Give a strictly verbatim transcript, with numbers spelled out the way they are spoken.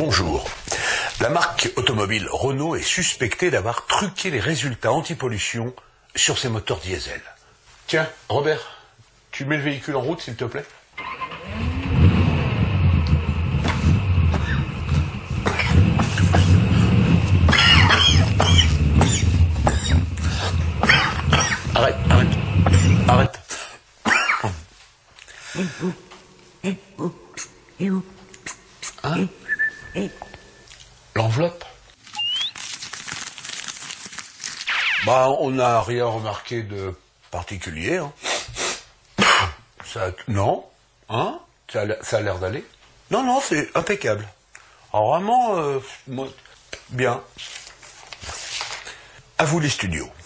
Bonjour. La marque automobile Renault est suspectée d'avoir truqué les résultats anti-pollution sur ses moteurs diesel. Tiens, Robert, tu mets le véhicule en route, s'il te plaît? Arrête, arrête, arrête. Hein? L'enveloppe? Bah, on n'a rien remarqué de particulier. Hein. Ça, non, hein? Ça a, ça a l'air d'aller. Non, non, c'est impeccable. Alors vraiment, euh, moi, bien. À vous les studios.